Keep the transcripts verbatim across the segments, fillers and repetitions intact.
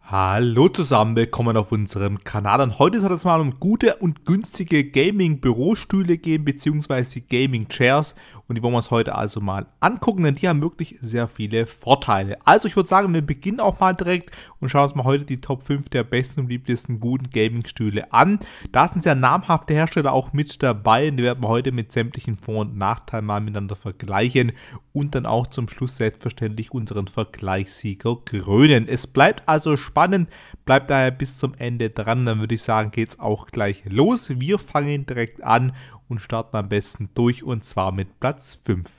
Hallo zusammen, willkommen auf unserem Kanal und heute soll es mal um gute und günstige Gaming-Bürostühle gehen bzw. Gaming-Chairs und die wollen wir uns heute also mal angucken, denn die haben wirklich sehr viele Vorteile. Also ich würde sagen, wir beginnen auch mal direkt und schauen uns mal heute die Top fünf der besten und beliebtesten guten Gaming-Stühle an. Da sind sehr namhafte Hersteller auch mit dabei und die werden wir heute mit sämtlichen Vor- und Nachteilen mal miteinander vergleichen und dann auch zum Schluss selbstverständlich unseren Vergleichssieger krönen. Es bleibt also spannend, bleibt daher bis zum Ende dran, dann würde ich sagen, geht es auch gleich los. Wir fangen direkt an und starten am besten durch und zwar mit Platz fünf.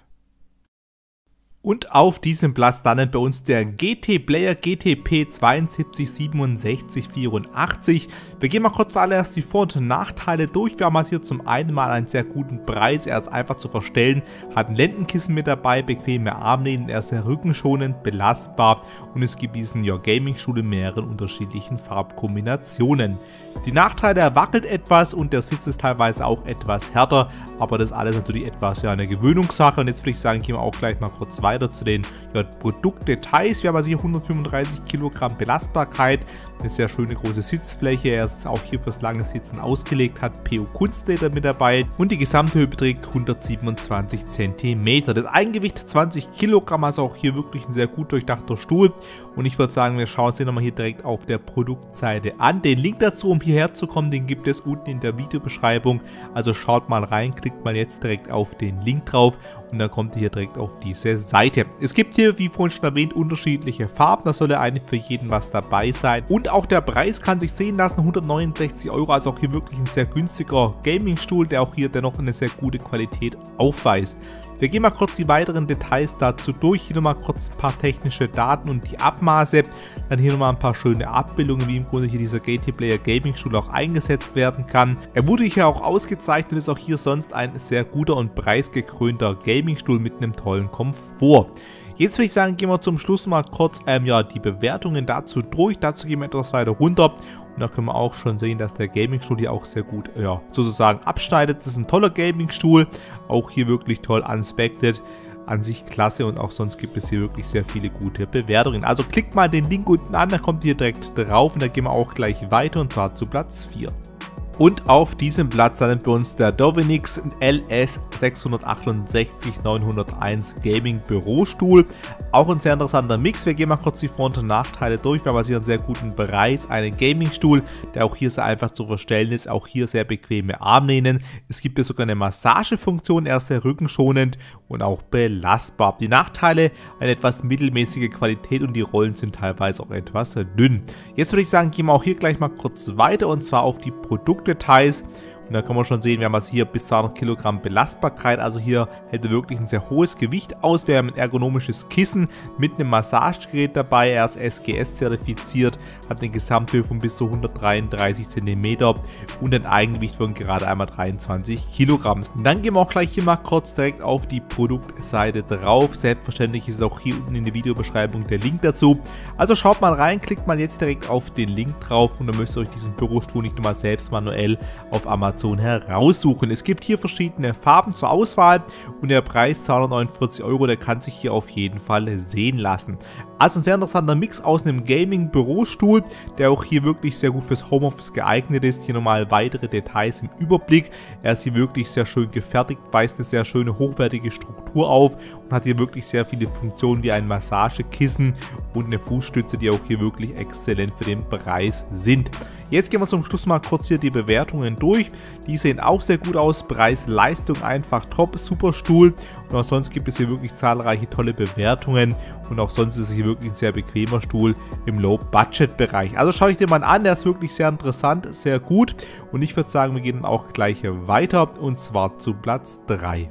Und auf diesem Platz landet bei uns der G T Player G T P zwei sieben sieben sechs vier acht. Wir gehen mal kurz zuallererst die Vor- und Nachteile durch. Wir haben also hier zum einen mal einen sehr guten Preis. Er ist einfach zu verstellen, hat ein Lendenkissen mit dabei, bequeme Armlehnen, er ist sehr rückenschonend, belastbar und es gibt diesen ja, Gaming-Stuhl in mehreren unterschiedlichen Farbkombinationen. Die Nachteile, er wackelt etwas und der Sitz ist teilweise auch etwas härter, aber das alles natürlich etwas ja eine Gewöhnungssache und jetzt würde ich sagen, gehen wir auch gleich mal kurz weiter. Weiter zu den ja, Produktdetails. Wir haben also hier hundertfünfunddreißig Kilogramm Belastbarkeit, eine sehr schöne große Sitzfläche. Er ist auch hier fürs lange Sitzen ausgelegt, hat P U Kunstleder mit dabei und die Gesamthöhe beträgt hundertsiebenundzwanzig Zentimeter. Das Eigengewicht zwanzig Kilogramm, also auch hier wirklich ein sehr gut durchdachter Stuhl. Und ich würde sagen, wir schauen uns den nochmal hier direkt auf der Produktseite an. Den Link dazu, um hierher zu kommen, den gibt es unten in der Videobeschreibung. Also schaut mal rein, klickt mal jetzt direkt auf den Link drauf und dann kommt ihr hier direkt auf diese Seite. Es gibt hier, wie vorhin schon erwähnt, unterschiedliche Farben, da soll ja eigentlich für jeden was dabei sein. Und auch der Preis kann sich sehen lassen, hundertneunundsechzig Euro, also auch hier wirklich ein sehr günstiger Gaming-Stuhl, der auch hier dennoch eine sehr gute Qualität aufweist. Wir gehen mal kurz die weiteren Details dazu durch, hier nochmal kurz ein paar technische Daten und die Abmaße, dann hier nochmal ein paar schöne Abbildungen, wie im Grunde hier dieser G T Player Gaming Stuhl auch eingesetzt werden kann. Er wurde hier auch ausgezeichnet, ist auch hier sonst ein sehr guter und preisgekrönter Gaming Stuhl mit einem tollen Komfort. Jetzt würde ich sagen, gehen wir zum Schluss mal kurz ähm, ja, die Bewertungen dazu durch, dazu gehen wir etwas weiter runter. Und da können wir auch schon sehen, dass der Gaming-Stuhl hier auch sehr gut ja, sozusagen abschneidet. Das ist ein toller Gaming-Stuhl, auch hier wirklich toll unspected, an sich klasse und auch sonst gibt es hier wirklich sehr viele gute Bewertungen. Also klickt mal den Link unten an, da kommt ihr direkt drauf und da gehen wir auch gleich weiter und zwar zu Platz vier. Und auf diesem Platz landet bei uns der Dovinix L S sechs acht sechs neun null eins Gaming Bürostuhl. Auch ein sehr interessanter Mix. Wir gehen mal kurz die Vor- und Nachteile durch. Wir haben also hier einen sehr guten Preis. Einen Gaming-Stuhl, der auch hier sehr einfach zu verstellen ist. Auch hier sehr bequeme Armlehnen. Es gibt hier sogar eine Massagefunktion. Er ist sehr rückenschonend und auch belastbar. Die Nachteile, eine etwas mittelmäßige Qualität und die Rollen sind teilweise auch etwas dünn. Jetzt würde ich sagen, gehen wir auch hier gleich mal kurz weiter und zwar auf die Produkte. Details. Und da kann man schon sehen, wir haben also hier bis zweihundert Kilogramm Belastbarkeit, also hier hält er wirklich ein sehr hohes Gewicht aus. Wir haben ein ergonomisches Kissen mit einem Massagegerät dabei, er ist S G S zertifiziert, hat eine Gesamthöhe von bis zu hundertdreiunddreißig Zentimeter und ein Eigengewicht von gerade einmal dreiundzwanzig Kilogramm. Und dann gehen wir auch gleich hier mal kurz direkt auf die Produktseite drauf. Selbstverständlich ist auch hier unten in der Videobeschreibung der Link dazu. Also schaut mal rein, klickt mal jetzt direkt auf den Link drauf und dann müsst ihr euch diesen Bürostuhl nicht nochmal selbst manuell auf Amazon heraussuchen. Es gibt hier verschiedene Farben zur Auswahl und der Preis zweihundertneunundvierzig Euro, der kann sich hier auf jeden Fall sehen lassen. Also ein sehr interessanter Mix aus einem Gaming-Bürostuhl, der auch hier wirklich sehr gut fürs Homeoffice geeignet ist. Hier nochmal weitere Details im Überblick. Er ist hier wirklich sehr schön gefertigt, weist eine sehr schöne hochwertige Struktur auf und hat hier wirklich sehr viele Funktionen wie ein Massagekissen und eine Fußstütze, die auch hier wirklich exzellent für den Preis sind. Jetzt gehen wir zum Schluss mal kurz hier die Bewertungen durch. Die sehen auch sehr gut aus. Preis, Leistung einfach top, super Stuhl. Und auch sonst gibt es hier wirklich zahlreiche tolle Bewertungen. Und auch sonst ist es hier wirklich ein sehr bequemer Stuhl im Low-Budget-Bereich. Also schaue ich dir mal an, der ist wirklich sehr interessant, sehr gut. Und ich würde sagen, wir gehen auch gleich weiter und zwar zu Platz drei.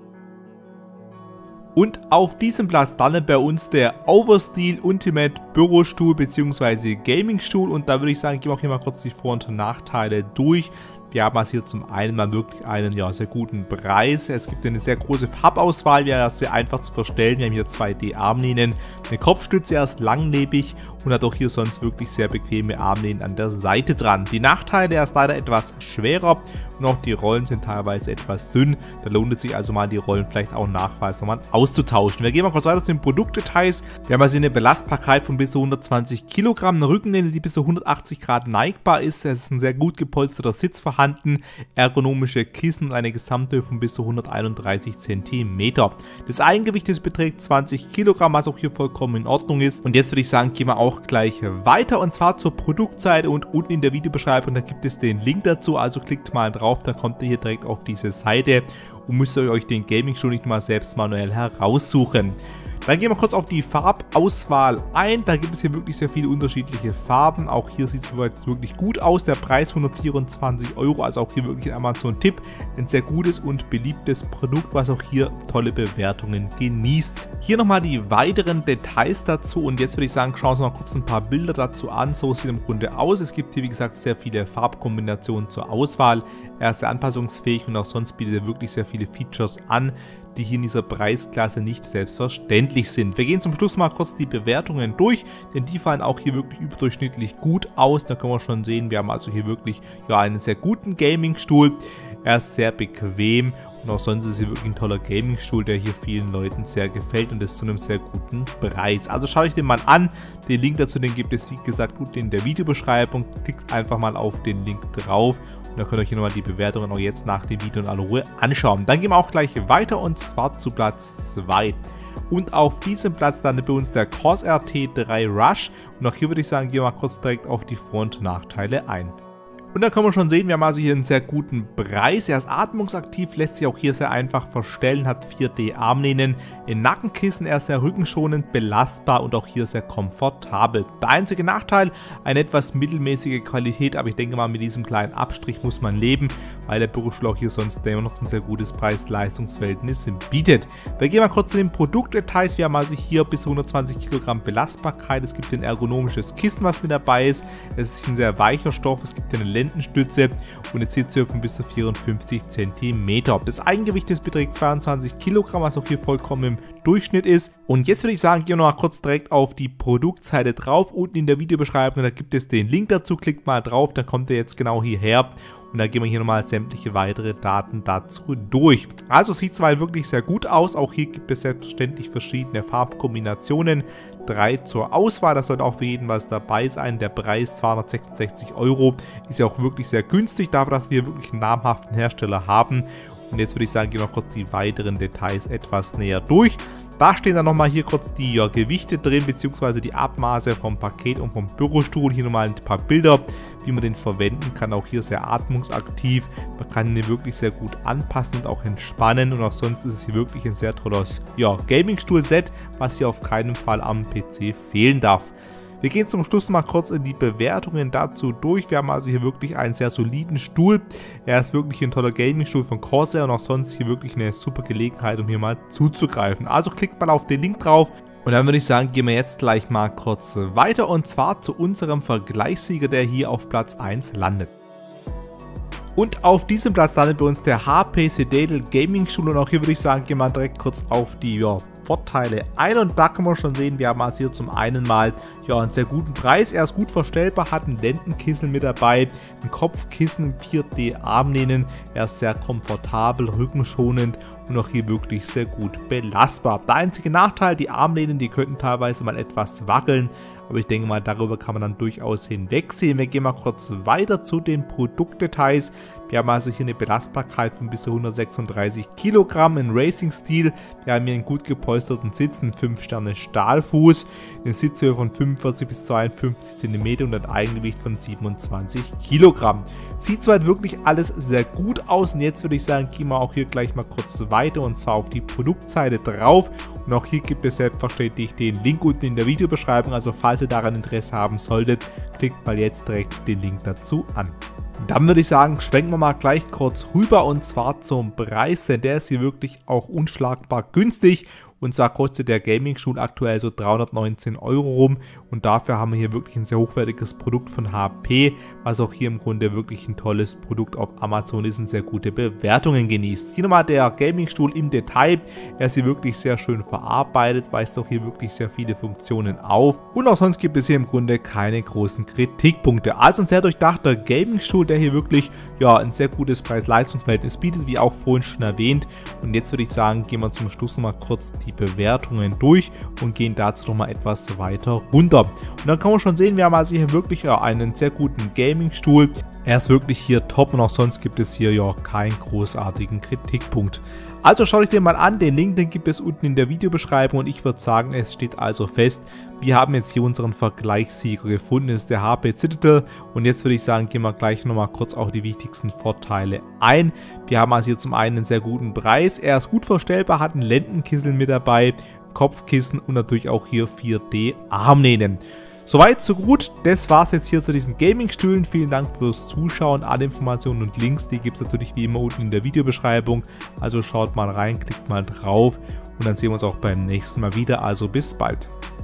Und auf diesem Platz landet bei uns der Oversteel Ultimate Bürostuhl bzw. Gaming-Stuhl und da würde ich sagen, gehen wir auch hier mal kurz die Vor- und Nachteile durch. Wir haben also hier zum einen mal wirklich einen ja, sehr guten Preis. Es gibt eine sehr große Farbauswahl, wäre sehr einfach zu verstellen. Wir haben hier zwei D Armlehnen, eine Kopfstütze, er ist langlebig und hat auch hier sonst wirklich sehr bequeme Armlehnen an der Seite dran. Die Nachteile, er ist leider etwas schwerer und auch die Rollen sind teilweise etwas dünn. Da lohnt es sich also mal, die Rollen vielleicht auch nachweislich nochmal auszutauschen. Wir gehen mal kurz weiter zu den Produktdetails. Wir haben also eine Belastbarkeit von bis zu hundertzwanzig Kilogramm, eine Rückenlehne, die bis zu hundertachtzig Grad neigbar ist. Es ist ein sehr gut gepolsterter Sitz vorhanden, ergonomische Kissen und eine Gesamthöhe von bis zu hunderteinunddreißig Zentimeter. Das Eigengewicht beträgt zwanzig Kilogramm, was auch hier vollkommen in Ordnung ist. Und jetzt würde ich sagen, gehen wir auch gleich weiter und zwar zur Produktseite und unten in der Videobeschreibung, da gibt es den Link dazu, also klickt mal drauf, da kommt ihr hier direkt auf diese Seite und müsst ihr euch den Gaming-Stuhl nicht mal selbst manuell heraussuchen. Dann gehen wir kurz auf die Farbauswahl ein. Da gibt es hier wirklich sehr viele unterschiedliche Farben. Auch hier sieht es wirklich gut aus. Der Preis hundertvierundzwanzig Euro, also auch hier wirklich ein Amazon-Tipp. Ein sehr gutes und beliebtes Produkt, was auch hier tolle Bewertungen genießt. Hier nochmal die weiteren Details dazu und jetzt würde ich sagen, schauen wir uns mal kurz ein paar Bilder dazu an. So sieht es im Grunde aus. Es gibt hier wie gesagt sehr viele Farbkombinationen zur Auswahl. Er ist sehr anpassungsfähig und auch sonst bietet er wirklich sehr viele Features an, die hier in dieser Preisklasse nicht selbstverständlich sind. Wir gehen zum Schluss mal kurz die Bewertungen durch, denn die fallen auch hier wirklich überdurchschnittlich gut aus. Da können wir schon sehen, wir haben also hier wirklich ja, einen sehr guten Gaming-Stuhl. Er ist sehr bequem und auch sonst ist hier wirklich ein toller Gaming-Stuhl, der hier vielen Leuten sehr gefällt und das zu einem sehr guten Preis. Also schaut euch den mal an. Den Link dazu, den gibt es wie gesagt gut in der Videobeschreibung. Klickt einfach mal auf den Link drauf und dann könnt ihr euch hier nochmal die Bewertungen auch jetzt nach dem Video in aller Ruhe anschauen. Dann gehen wir auch gleich weiter und zwar zu Platz zwei. Und auf diesem Platz landet bei uns der Corsair T drei Rush und auch hier würde ich sagen, gehen wir mal kurz direkt auf die Vor- und Nachteile ein. Und da können wir schon sehen, wir haben also hier einen sehr guten Preis. Er ist atmungsaktiv, lässt sich auch hier sehr einfach verstellen, hat vier D Armlehnen, ein Nackenkissen, er ist sehr rückenschonend, belastbar und auch hier sehr komfortabel. Der einzige Nachteil, eine etwas mittelmäßige Qualität, aber ich denke mal, mit diesem kleinen Abstrich muss man leben, weil der Bürostuhl auch hier sonst immer noch ein sehr gutes Preis-Leistungs-Verhältnis bietet. Wir gehen mal kurz zu den Produktdetails. Wir haben also hier bis zu hundertzwanzig Kilogramm Belastbarkeit. Es gibt ein ergonomisches Kissen, was mit dabei ist. Es ist ein sehr weicher Stoff, es gibt eine Lendenstütze und eine Sitzhöhe von bis zu vierundfünfzig Zentimeter. Das Eigengewicht beträgt zweiundzwanzig Kilogramm, was auch hier vollkommen im Durchschnitt ist. Und jetzt würde ich sagen, gehen wir noch mal kurz direkt auf die Produktseite drauf. Unten in der Videobeschreibung, da gibt es den Link dazu. Klickt mal drauf, dann kommt ihr jetzt genau hierher. Und da gehen wir hier nochmal sämtliche weitere Daten dazu durch. Also sieht zwar wirklich sehr gut aus. Auch hier gibt es selbstverständlich verschiedene Farbkombinationen. Drei zur Auswahl. Das sollte auch für jeden was dabei sein. Der Preis zweihundertsechsundsechzig Euro ist ja auch wirklich sehr günstig dafür, dass wir wirklich einen namhaften Hersteller haben. Und jetzt würde ich sagen, gehen wir noch kurz die weiteren Details etwas näher durch. Da stehen dann nochmal hier kurz die ja, Gewichte drin, beziehungsweise die Abmaße vom Paket und vom Bürostuhl. Hier nochmal ein paar Bilder, wie man den verwenden kann. Auch hier sehr atmungsaktiv. Man kann ihn wirklich sehr gut anpassen und auch entspannen. Und auch sonst ist es hier wirklich ein sehr tolles ja, Gaming-Stuhl-Set, was hier auf keinen Fall am P C fehlen darf. Wir gehen zum Schluss mal kurz in die Bewertungen dazu durch. Wir haben also hier wirklich einen sehr soliden Stuhl. Er ist wirklich ein toller Gaming-Stuhl von Corsair und auch sonst hier wirklich eine super Gelegenheit, um hier mal zuzugreifen. Also klickt mal auf den Link drauf. Und dann würde ich sagen, gehen wir jetzt gleich mal kurz weiter und zwar zu unserem Vergleichssieger, der hier auf Platz eins landet. Und auf diesem Platz landet bei uns der H P Citadel Gaming Stuhl und auch hier würde ich sagen, gehen wir direkt kurz auf die ja, Vorteile ein und da kann man schon sehen, wir haben also hier zum einen mal ja, einen sehr guten Preis, er ist gut verstellbar, hat ein Lendenkissen mit dabei, ein Kopfkissen, vier D Armlehnen, er ist sehr komfortabel, rückenschonend und auch hier wirklich sehr gut belastbar. Der einzige Nachteil, die Armlehnen, die könnten teilweise mal etwas wackeln, aber ich denke mal, darüber kann man dann durchaus hinwegsehen. Wir gehen mal kurz weiter zu den Produktdetails. Wir haben also hier eine Belastbarkeit von bis zu hundertsechsunddreißig Kilogramm in Racing-Stil. Wir haben hier einen gut gepolsterten Sitz, einen fünf Sterne Stahlfuß, eine Sitzhöhe von fünfundvierzig bis zweiundfünfzig Zentimeter und ein Eigengewicht von siebenundzwanzig Kilogramm. Sieht soweit wirklich alles sehr gut aus und jetzt würde ich sagen, gehen wir auch hier gleich mal kurz weiter und zwar auf die Produktseite drauf. Und auch hier gibt es selbstverständlich den Link unten in der Videobeschreibung, also falls ihr daran Interesse haben solltet, klickt mal jetzt direkt den Link dazu an. Dann würde ich sagen, schwenken wir mal gleich kurz rüber und zwar zum Preis, denn der ist hier wirklich auch unschlagbar günstig. Und zwar kostet der Gaming-Stuhl aktuell so dreihundertneunzehn Euro rum und dafür haben wir hier wirklich ein sehr hochwertiges Produkt von H P, was auch hier im Grunde wirklich ein tolles Produkt auf Amazon ist und sehr gute Bewertungen genießt. Hier nochmal der Gaming-Stuhl im Detail. Er ist hier wirklich sehr schön verarbeitet, weist auch hier wirklich sehr viele Funktionen auf und auch sonst gibt es hier im Grunde keine großen Kritikpunkte. Also ein sehr durchdachter Gaming-Stuhl, der hier wirklich ja, ein sehr gutes Preis-Leistungs-Verhältnis bietet, wie auch vorhin schon erwähnt. Und jetzt würde ich sagen, gehen wir zum Schluss nochmal kurz die Bewertungen durch und gehen dazu nochmal etwas weiter runter. Und dann kann man schon sehen, wir haben also hier wirklich ja, einen sehr guten Gaming-Stuhl. Er ist wirklich hier top und auch sonst gibt es hier ja keinen großartigen Kritikpunkt. Also schaut euch den mal an, den Link den gibt es unten in der Videobeschreibung und ich würde sagen, es steht also fest, wir haben jetzt hier unseren Vergleichssieger gefunden, das ist der H P Citadel und jetzt würde ich sagen, gehen wir gleich nochmal kurz auf die wichtigsten Vorteile ein. Wir haben also hier zum einen einen sehr guten Preis, er ist gut verstellbar, hat einen Lendenkissen mit dabei, Kopfkissen und natürlich auch hier vier D Armlehnen. Soweit, so gut. Das war es jetzt hier zu diesen Gaming-Stühlen. Vielen Dank fürs Zuschauen. Alle Informationen und Links, die gibt es natürlich wie immer unten in der Videobeschreibung. Also schaut mal rein, klickt mal drauf und dann sehen wir uns auch beim nächsten Mal wieder. Also bis bald.